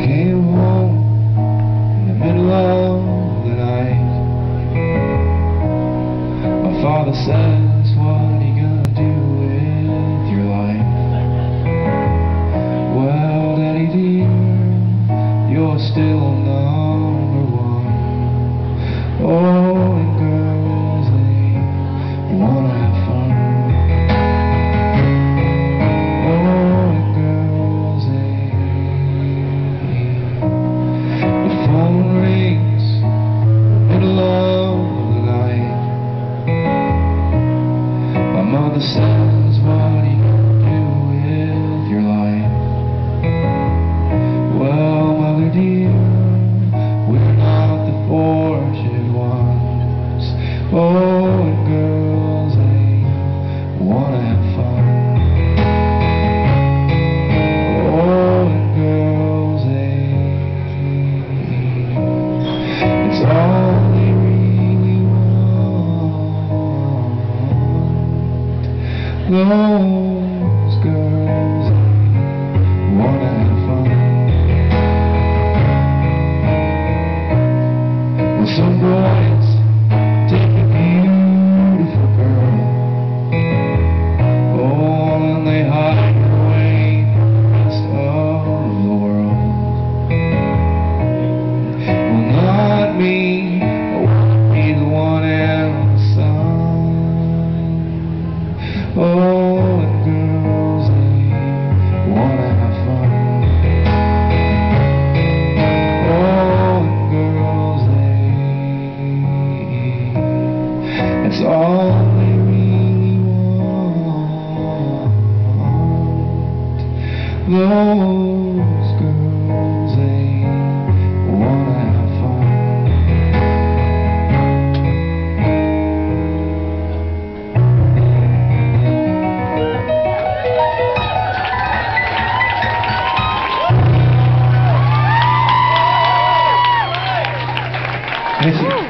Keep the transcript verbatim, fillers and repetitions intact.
came home in the middle of the night. My father says, what are you gonna do with your life? Well, Daddy dear, you're still number one. Oh, and girls, they wanna have fun. Mother says, what are you gonna do with your life? Well, mother dear, we're not the fortunate ones. Oh, and girls, they wanna have fun. Oh, and girls, they, it's all they really want. Those girls wanna have fun. Well, some boys take a beautiful girl, oh, and they hide away from the rest of the world. Well, not me, I wanna be the one in the sun. Oh, and girls, they wanna have fun. Oh, and girls, they, it's all they really want. Those girls, they wanna have fun. Thank you.